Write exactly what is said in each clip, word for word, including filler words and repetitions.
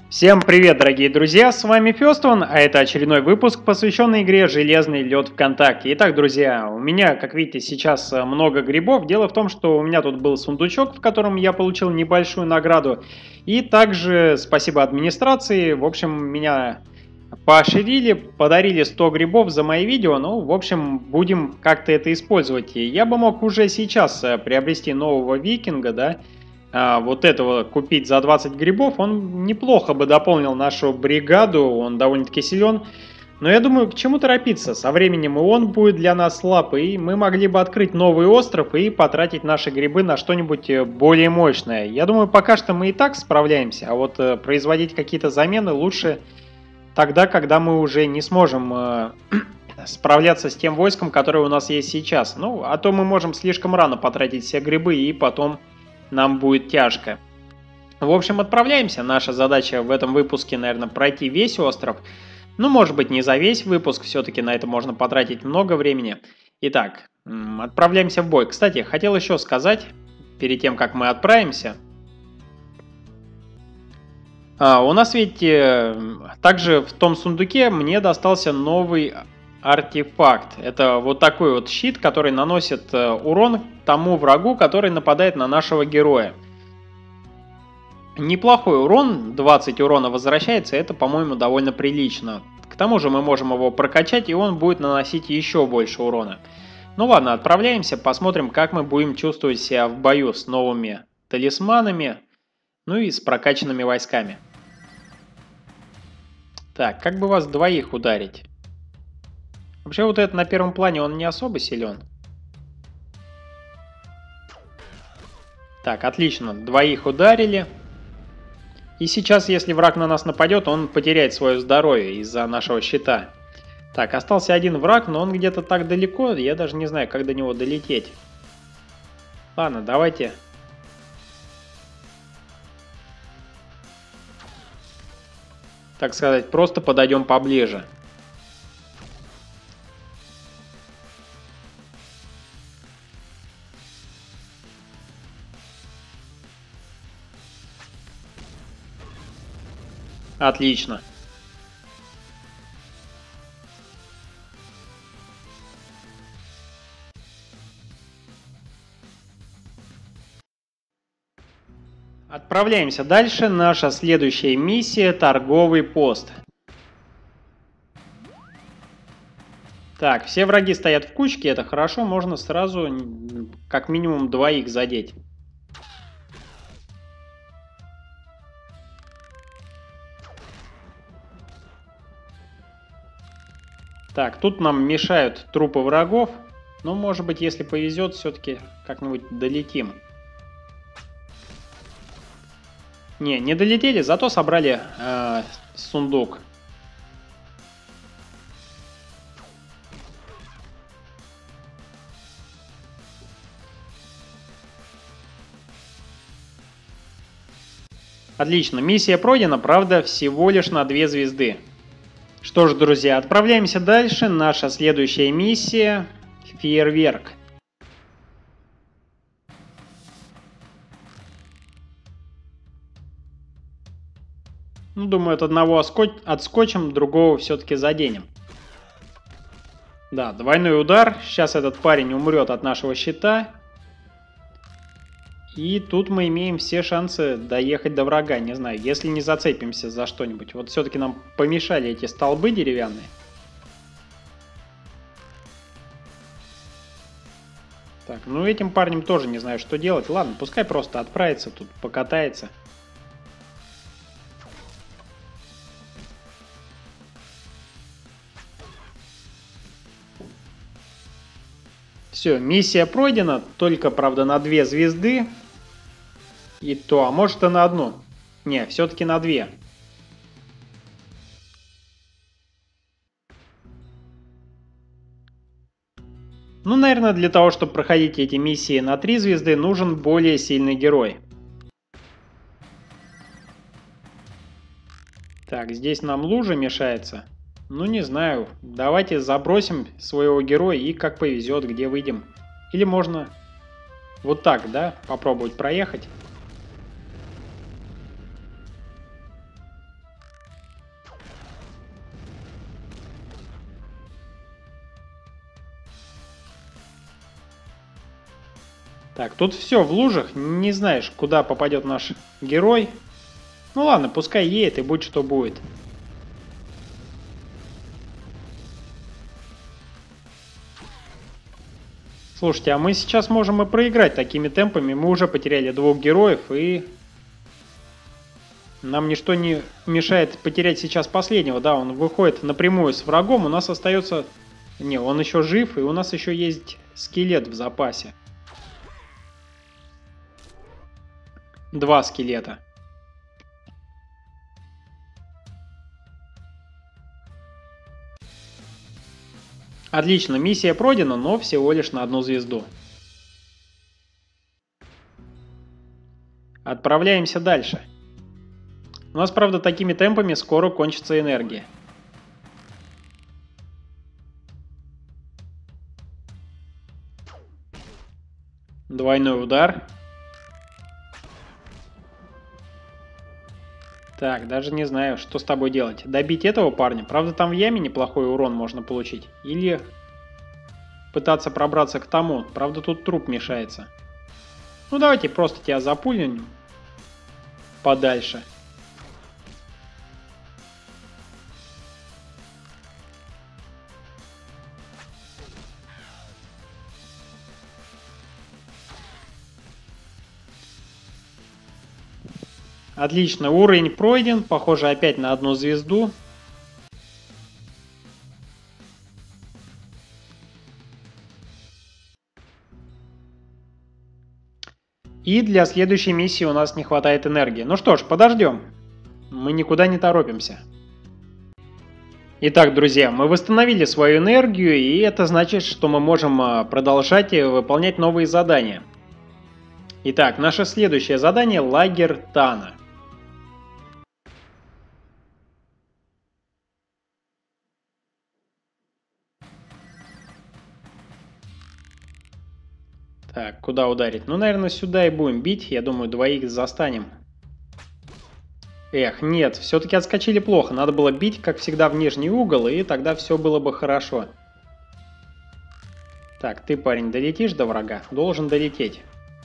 Всем привет, дорогие друзья, с вами Фёстон, а это очередной выпуск, посвященный игре «Железный лед ВКонтакте». Итак, друзья, у меня, как видите, сейчас много грибов. Дело в том, что у меня тут был сундучок, в котором я получил небольшую награду. И также спасибо администрации, в общем, меня поощрили, подарили сто грибов за мои видео. Ну, в общем, будем как-то это использовать. И я бы мог уже сейчас приобрести нового викинга, да, а, вот этого купить за двадцать грибов, он неплохо бы дополнил нашу бригаду, он довольно-таки силен. Но я думаю, к чему торопиться? Со временем и он будет для нас слаб, и мы могли бы открыть новый остров и потратить наши грибы на что-нибудь более мощное. Я думаю, пока что мы и так справляемся, а вот э, производить какие-то замены лучше тогда, когда мы уже не сможем э, справляться с тем войском, которое у нас есть сейчас. Ну, а то мы можем слишком рано потратить все грибы и потом нам будет тяжко. В общем, отправляемся. Наша задача в этом выпуске, наверное, пройти весь остров. Ну, может быть, не за весь выпуск, все-таки на это можно потратить много времени. Итак, отправляемся в бой. Кстати, хотел еще сказать, перед тем, как мы отправимся. А, у нас ведь э, также в том сундуке мне достался новый артефакт. Это вот такой вот щит, который наносит э, урон тому врагу, который нападает на нашего героя. Неплохой урон, двадцать урона возвращается, это, по-моему, довольно прилично. К тому же мы можем его прокачать, и он будет наносить еще больше урона. Ну ладно, отправляемся, посмотрим, как мы будем чувствовать себя в бою с новыми талисманами, ну и с прокачанными войсками. Так, как бы вас двоих ударить? Вообще вот этот на первом плане, он не особо силен. Так, отлично, двоих ударили. И сейчас, если враг на нас нападет, он потеряет свое здоровье из-за нашего щита. Так, остался один враг, но он где-то так далеко, я даже не знаю, как до него долететь. Ладно, давайте. Так сказать, просто подойдем поближе. Отлично. Отправляемся дальше. Наша следующая миссия — торговый пост. Так, все враги стоят в кучке, это хорошо, можно сразу как минимум двоих задеть. Так, тут нам мешают трупы врагов, но может быть, если повезет, все-таки как-нибудь долетим. Не, не долетели, зато собрали э, сундук. Отлично, миссия пройдена, правда, всего лишь на две звезды. Что ж, друзья, отправляемся дальше. Наша следующая миссия — фейерверк. Ну, думаю, от одного отскочим, другого все-таки заденем. Да, двойной удар. Сейчас этот парень умрет от нашего щита. И тут мы имеем все шансы доехать до врага. Не знаю, если не зацепимся за что-нибудь. Вот все-таки нам помешали эти столбы деревянные. Так, ну этим парнем тоже не знаю, что делать. Ладно, пускай просто отправится тут, покатается. Все, миссия пройдена, только, правда, на две звезды. И то, а может и на одну. Не, все-таки на две. Ну, наверное, для того, чтобы проходить эти миссии на три звезды, нужен более сильный герой. Так, здесь нам лужа мешается. Ну, не знаю. Давайте забросим своего героя и как повезет, где выйдем. Или можно вот так, да, попробовать проехать. Так, тут все в лужах. Не знаешь, куда попадет наш герой. Ну ладно, пускай едет и будь что будет. Слушайте, а мы сейчас можем и проиграть такими темпами. Мы уже потеряли двух героев, и нам ничто не мешает потерять сейчас последнего. Да, он выходит напрямую с врагом. У нас остается... Не, он еще жив, и у нас еще есть скелет в запасе. Два скелета. Отлично, миссия пройдена, но всего лишь на одну звезду. Отправляемся дальше. У нас, правда, такими темпами скоро кончится энергия. Двойной удар. Так, даже не знаю, что с тобой делать. Добить этого парня? Правда, там в яме неплохой урон можно получить. Или пытаться пробраться к тому. Правда, тут труп мешается. Ну, давайте просто тебя запулим подальше. Отлично, уровень пройден. Похоже, опять на одну звезду. И для следующей миссии у нас не хватает энергии. Ну что ж, подождем. Мы никуда не торопимся. Итак, друзья, мы восстановили свою энергию, и это значит, что мы можем продолжать выполнять новые задания. Итак, наше следующее задание — лагерь Тана. Так, куда ударить? Ну, наверное, сюда и будем бить. Я думаю, двоих застанем. Эх, нет, все-таки отскочили плохо. Надо было бить, как всегда, в нижний угол, и тогда все было бы хорошо. Так, ты, парень, долетишь до врага? Должен долететь.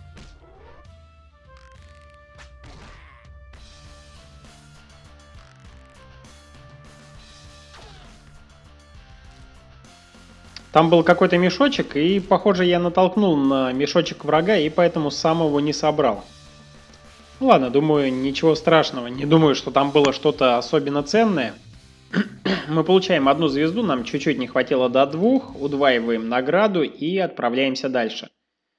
Там был какой-то мешочек, и, похоже, я натолкнул на мешочек врага, и поэтому сам его не собрал. Ну ладно, думаю, ничего страшного. Не думаю, что там было что-то особенно ценное. Мы получаем одну звезду, нам чуть-чуть не хватило до двух, удваиваем награду и отправляемся дальше.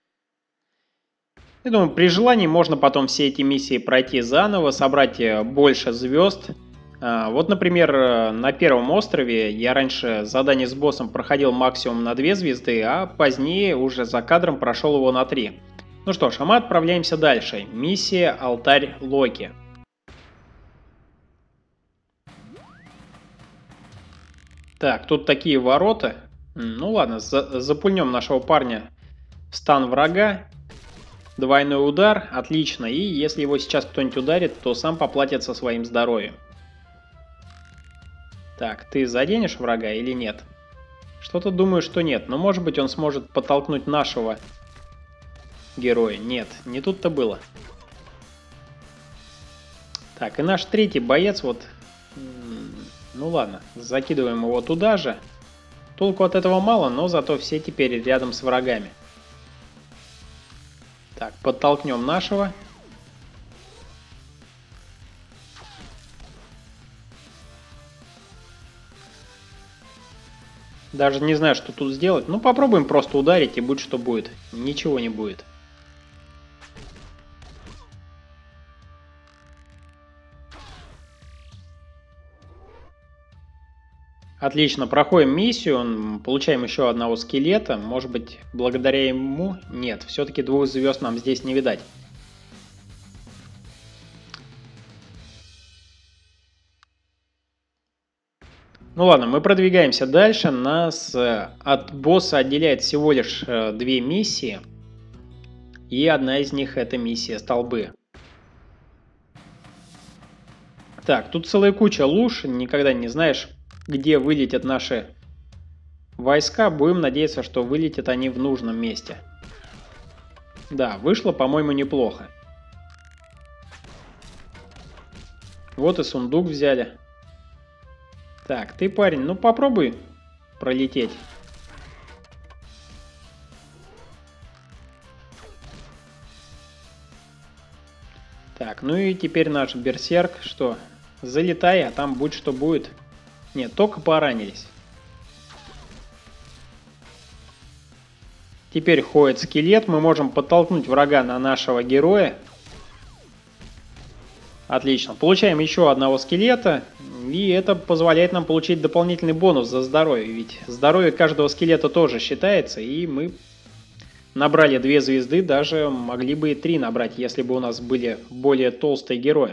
Я думаю, при желании можно потом все эти миссии пройти заново, собрать больше звезд. Вот, например, на первом острове я раньше задание с боссом проходил максимум на две звезды, а позднее уже за кадром прошел его на три. Ну что ж, а мы отправляемся дальше. Миссия Алтарь Локи. Так, тут такие ворота. Ну ладно, за запульнем нашего парня в стан врага. Двойной удар, отлично. И если его сейчас кто-нибудь ударит, то сам поплатится своим здоровьем. Так, ты заденешь врага или нет? Что-то думаю, что нет. Но может быть он сможет подтолкнуть нашего героя. Нет, не тут-то было. Так, и наш третий боец вот... Ну ладно, закидываем его туда же. Толку от этого мало, но зато все теперь рядом с врагами. Так, подтолкнем нашего. Даже не знаю, что тут сделать. Ну, попробуем просто ударить, и будь что будет. Ничего не будет. Отлично, проходим миссию, получаем еще одного скелета. Может быть, благодаря ему... Нет, все-таки двух звезд нам здесь не видать. Ну ладно, мы продвигаемся дальше. Нас от босса отделяет всего лишь две миссии. И одна из них — это миссия столбы. Так, тут целая куча луж. Никогда не знаешь, где вылетят наши войска. Будем надеяться, что вылетят они в нужном месте. Да, вышло, по-моему, неплохо. Вот и сундук взяли. Так, ты, парень, ну попробуй пролететь. Так, ну и теперь наш берсерк, что? Залетай, а там будь что будет. Нет, только поранились. Теперь ходит скелет, мы можем подтолкнуть врага на нашего героя. Отлично, получаем еще одного скелета, и это позволяет нам получить дополнительный бонус за здоровье, ведь здоровье каждого скелета тоже считается, и мы набрали две звезды, даже могли бы и три набрать, если бы у нас были более толстые герои.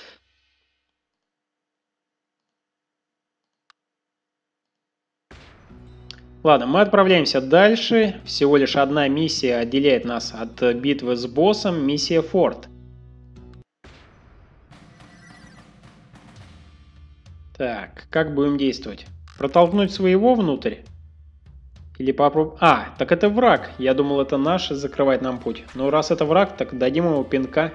Ладно, мы отправляемся дальше. Всего лишь одна миссия отделяет нас от битвы с боссом. Миссия Форт. Так, как будем действовать? Протолкнуть своего внутрь? Или попробовать... А, так это враг. Я думал, это наш закрывает нам путь. Но раз это враг, так дадим ему пинка.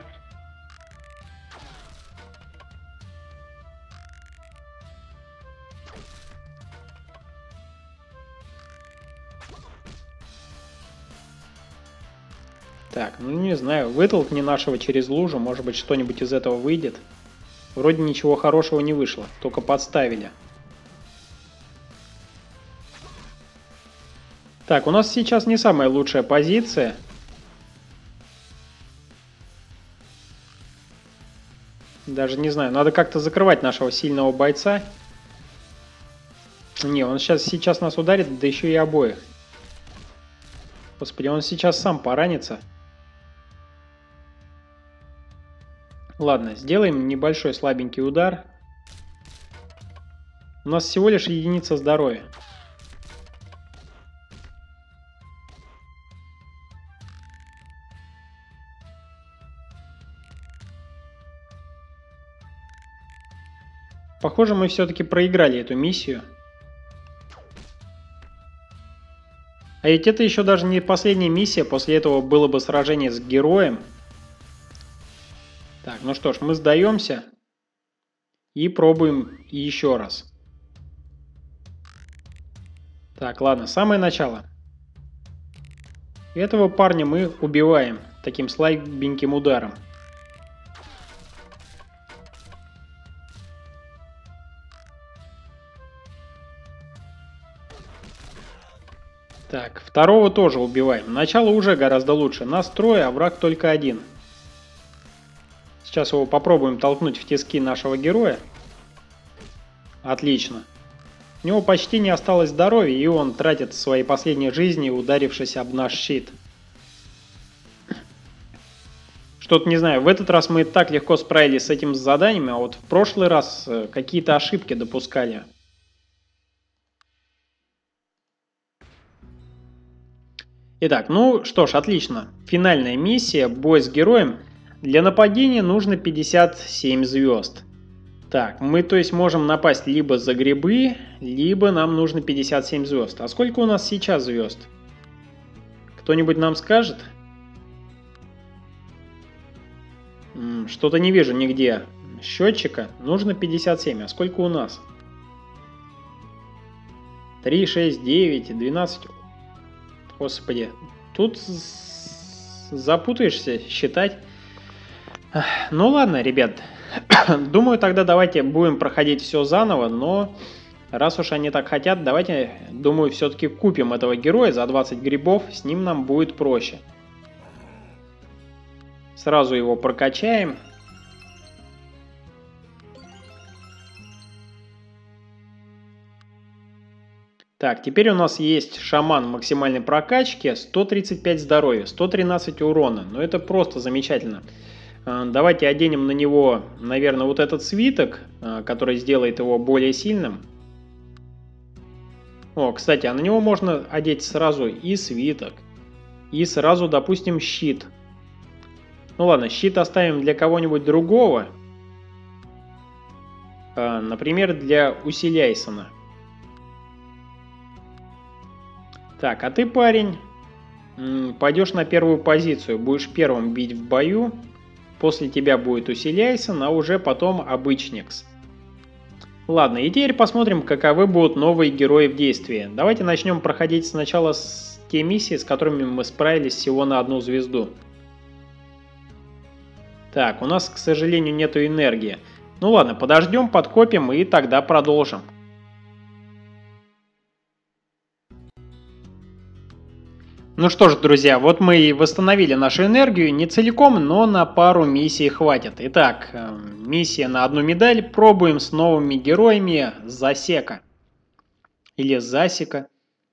Так, ну не знаю, вытолкни нашего через лужу, может быть что-нибудь из этого выйдет. Вроде ничего хорошего не вышло, только подставили. Так, у нас сейчас не самая лучшая позиция. Даже не знаю, надо как-то закрывать нашего сильного бойца. Не, он сейчас, сейчас нас ударит, да еще и обоих. Господи, он сейчас сам поранится. Ладно, сделаем небольшой слабенький удар. У нас всего лишь единица здоровья. Похоже, мы все-таки проиграли эту миссию. А ведь это еще даже не последняя миссия, после этого было бы сражение с героем. Так, ну что ж, мы сдаемся и пробуем еще раз. Так, ладно, самое начало. Этого парня мы убиваем таким слабеньким ударом. Так, второго тоже убиваем. Начало уже гораздо лучше. Нас трое, а враг только один. Сейчас его попробуем толкнуть в тиски нашего героя. Отлично. У него почти не осталось здоровья, и он тратит свои последние жизни, ударившись об наш щит. Что-то не знаю, в этот раз мы так легко справились с этим заданием, а вот в прошлый раз какие-то ошибки допускали. Итак, ну что ж, отлично. Финальная миссия, бой с героем. Для нападения нужно пятьдесят семь звезд. Так, мы то есть можем напасть либо за грибы, либо нам нужно пятьдесят семь звезд. А сколько у нас сейчас звезд? Кто-нибудь нам скажет? Что-то не вижу нигде счетчика. Нужно пятьдесят семь. А сколько у нас? три, шесть, девять, двенадцать... Господи, тут запутаешься считать. Ну ладно, ребят. Думаю, тогда давайте будем проходить все заново, но раз уж они так хотят, давайте, думаю, все-таки купим этого героя за двадцать грибов, с ним нам будет проще. Сразу его прокачаем. Так, теперь у нас есть шаман максимальной прокачки, сто тридцать пять здоровья, сто тринадцать урона. Ну это просто замечательно. Давайте оденем на него, наверное, вот этот свиток, который сделает его более сильным. О, кстати, а на него можно одеть сразу и свиток, и сразу, допустим, щит. Ну ладно, щит оставим для кого-нибудь другого. Например, для Усиляйсона. Так, а ты, парень, Пойдешь на первую позицию, будешь первым бить в бою. После тебя будет Усиляйсон, а уже потом Обычникс. Ладно, и теперь посмотрим, каковы будут новые герои в действии. Давайте начнем проходить сначала с те миссии, с которыми мы справились всего на одну звезду. Так, у нас, к сожалению, нету энергии. Ну ладно, подождем, подкопим и тогда продолжим. Ну что ж, друзья, вот мы и восстановили нашу энергию, не целиком, но на пару миссий хватит. Итак, миссия на одну медаль, пробуем с новыми героями Засека. Или Засека.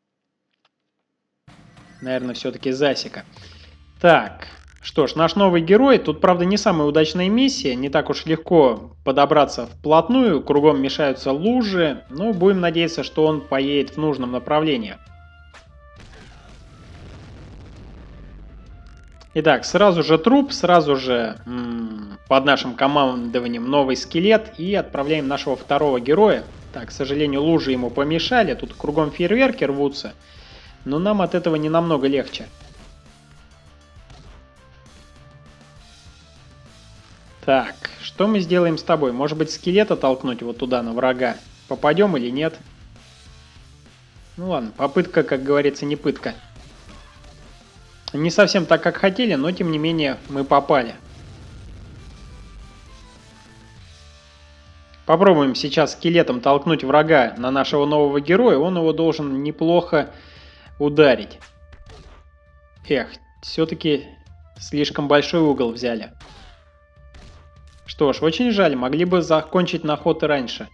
Наверное, все-таки Засека. Так, что ж, наш новый герой, тут, правда, не самая удачная миссия, не так уж легко подобраться вплотную, кругом мешаются лужи, но будем надеяться, что он поедет в нужном направлении. Итак, сразу же труп, сразу же м-м, под нашим командованием новый скелет и отправляем нашего второго героя. Так, к сожалению, лужи ему помешали, тут кругом фейерверки рвутся, но нам от этого не намного легче. Так, что мы сделаем с тобой? Может быть, скелета толкнуть вот туда, на врага? Попадем или нет? Ну ладно, попытка, как говорится, не пытка. Не совсем так, как хотели, но тем не менее мы попали. Попробуем сейчас скелетом толкнуть врага на нашего нового героя. Он его должен неплохо ударить. Эх, все-таки слишком большой угол взяли. Что ж, очень жаль, могли бы закончить на ход и раньше.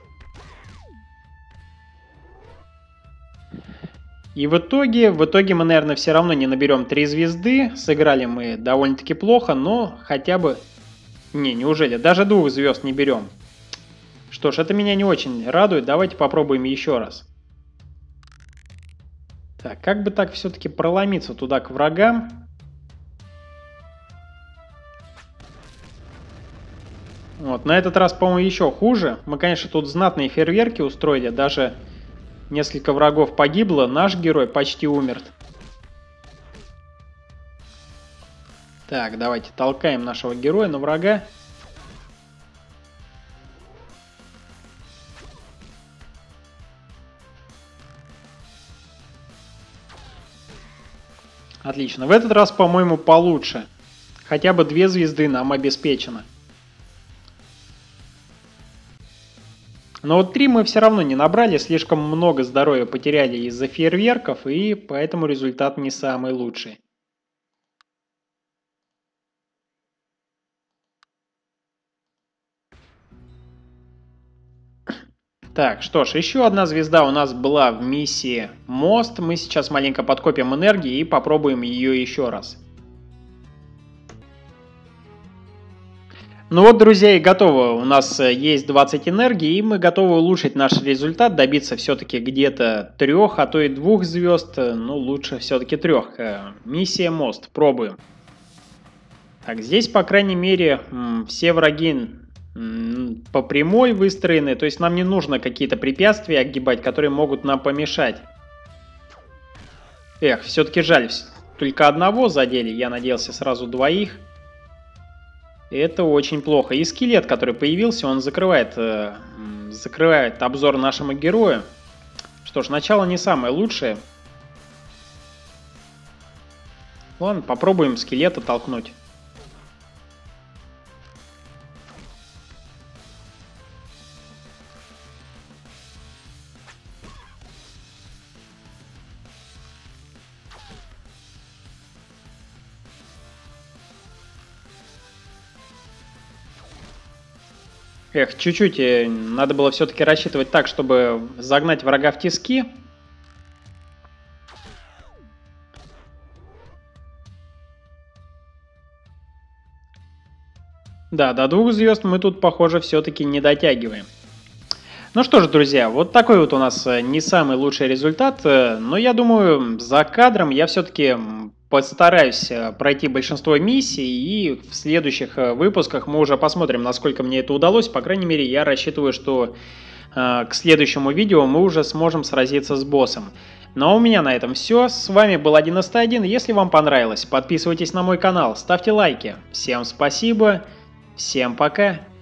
И в итоге, в итоге мы, наверное, все равно не наберем три звезды. Сыграли мы довольно-таки плохо, но хотя бы... Не, неужели? Даже двух звезд не берем. Что ж, это меня не очень радует. Давайте попробуем еще раз. Так, как бы так все-таки проломиться туда к врагам? Вот, на этот раз, по-моему, еще хуже. Мы, конечно, тут знатные фейерверки устроили, даже... Несколько врагов погибло, наш герой почти умер. Так, давайте толкаем нашего героя на врага. Отлично, в этот раз, по-моему, получше. Хотя бы две звезды нам обеспечено. Но вот три мы все равно не набрали, слишком много здоровья потеряли из-за фейерверков, и поэтому результат не самый лучший. Так, что ж, еще одна звезда у нас была в миссии Мост. Мы сейчас маленько подкопим энергии и попробуем ее еще раз. Ну вот, друзья, и готово. У нас есть двадцать энергии, и мы готовы улучшить наш результат, добиться все-таки где-то трех, а то и двух звезд. Ну, лучше все-таки трех. Миссия Мост. Пробуем. Так, здесь, по крайней мере, все враги по прямой выстроены. То есть нам не нужно какие-то препятствия огибать, которые могут нам помешать. Эх, все-таки жаль. Только одного задели. Я надеялся сразу двоих. Это очень плохо. И скелет, который появился, он закрывает, э, закрывает обзор нашему герою. Что ж, начало не самое лучшее. Ладно, попробуем скелета толкнуть. Эх, чуть-чуть надо было все-таки рассчитывать так, чтобы загнать врага в тиски. Да, до двух звезд мы тут, похоже, все-таки не дотягиваем. Ну что ж, друзья, вот такой вот у нас не самый лучший результат, но я думаю, за кадром я все-таки постараюсь пройти большинство миссий, и в следующих выпусках мы уже посмотрим, насколько мне это удалось. По крайней мере, я рассчитываю, что э, к следующему видео мы уже сможем сразиться с боссом. Ну а у меня на этом все. С вами был одиннадцать один. Если вам понравилось, подписывайтесь на мой канал, ставьте лайки. Всем спасибо, всем пока.